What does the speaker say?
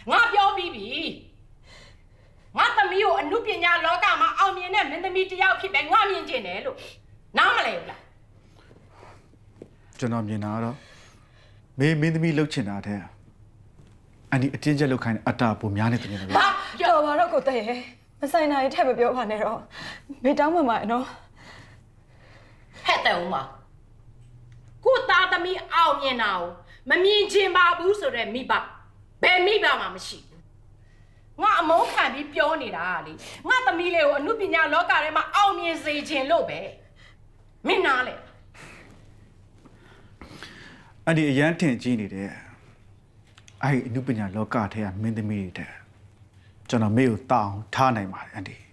ငါပြောပြီးပြီငါသမီးကိုအနုပညာလောကမှာအောင်မြင်တဲ့မင်းသမီးတစ်ယောက်ဖြစ်ပဲငါမြင်ကျင်တယ်လို့နားမလဲဘူးလားကျွန်တော်မြင်တာကတော့မင်းသမီးလှုပ်ချင်တာတဲ့အန်ဒီအတင်းကျပ်လှုပ်ခိုင်းတဲ့အတာပုံများနေတယ်နော်ဟာပြောပါတော့ကိုတဲ့ရဲ့မဆိုင်တာရဲ့ထက်မပြောပါနဲ့တော့မေတောင်းမှမှာနော်ဟဲ့တဲ့ဦးမကိုသားသမီးအောင်မြင်တာကိုမမြင်ချင်ပါဘူးဆိုတော့မိဘဘယ်မိဘမှမရှိဘူးငါအမုန်းခံပြီးပြောနေတာလေငါသမီးလေးကိုအနုပညာလောကထဲမှာအောင်မြင်စေခြင်းလို့ပဲမင်းနားလေအန်ဒီအရန်ထင်ကြီးနေတယ်အဲ့အနုပညာလောကထဲကမင်းသမီးတွေတဲ့ကျွန်တော်မေကိုတောင်းထားနိုင်ပါတယ်အန်ဒီ